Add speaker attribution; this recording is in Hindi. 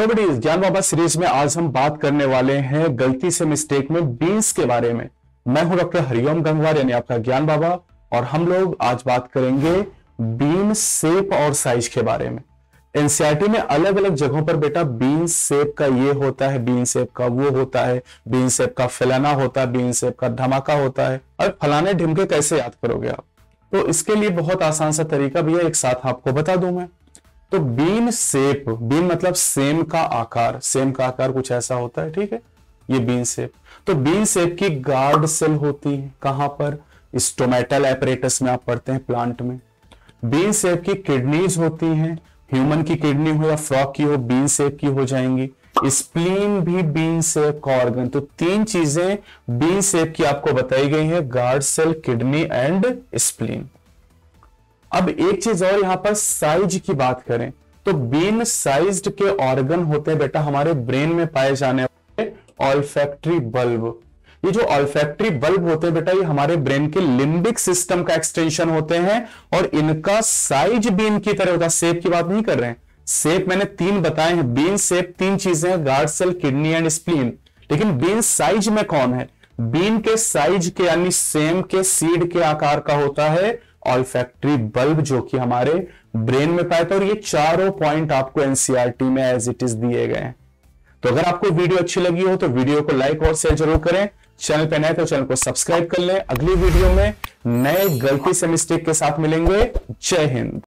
Speaker 1: बडीज, ज्ञान बाबा सीरीज में आज हम बात करने वाले हैं गलती से मिस्टेक में बीन्स के बारे में। मैं हूं डॉक्टर हरिओम गंगवार यानी आपका ज्ञान बाबा, और हम लोग आज बात करेंगे बीन शेप और साइज के बारे में। एनसीईआरटी में अलग अलग जगहों पर बेटा बीन शेप का ये होता है, बीन शेप का वो होता है, बीन शेप का फैलाना होता है, बीन शेप का धमाका होता है। और फलाने ढिमके कैसे याद करोगे आप? तो इसके लिए बहुत आसान सा तरीका भी है, एक साथ आपको बता दूं मैं। तो बीन शेप, बीन मतलब सेम का आकार, सेम का आकार कुछ ऐसा होता है, ठीक है, ये बीन शेप। तो बीन शेप की गार्ड सेल होती है कहां पर? स्टोमेटल एपरेटस में आप पढ़ते हैं, प्लांट में। बीन शेप की किडनीज होती हैं, ह्यूमन की किडनी हो या फ्रॉग की हो, बीन शेप की हो जाएंगी। स्प्लीन भी बीन शेप का ऑर्गन। तो तीन चीजें बीन शेप की आपको बताई गई है, guard cell, kidney and spleen. अब एक चीज और, यहां पर साइज की बात करें तो बीन साइज्ड के ऑर्गन होते हैं बेटा हमारे ब्रेन में पाए जाने वाले ऑल्फैक्टरी बल्ब। ये जो ऑल्फैक्टरी बल्ब होते हैं बेटा, ये हमारे ब्रेन के लिम्बिक सिस्टम का एक्सटेंशन होते हैं, और इनका साइज बीन की तरह होता है। शेप की बात नहीं कर रहे हैं, शेप मैंने तीन बताए हैं। बीन शेप तीन चीजें हैं, guard cell, kidney and spleen. लेकिन बीन साइज में कौन है? बीन के साइज के यानी सेम के सीड के आकार का होता है ऑल्फैक्टरी बल्ब, जो कि हमारे ब्रेन में पाया था। और ये चारों पॉइंट आपको एनसीईआरटी में एज इट इज दिए गए हैं। तो अगर आपको वीडियो अच्छी लगी हो तो वीडियो को लाइक और शेयर जरूर करें। चैनल पे नए तो चैनल को सब्सक्राइब कर लें। अगली वीडियो में नए गलती से मिस्टेक के साथ मिलेंगे। जय हिंद।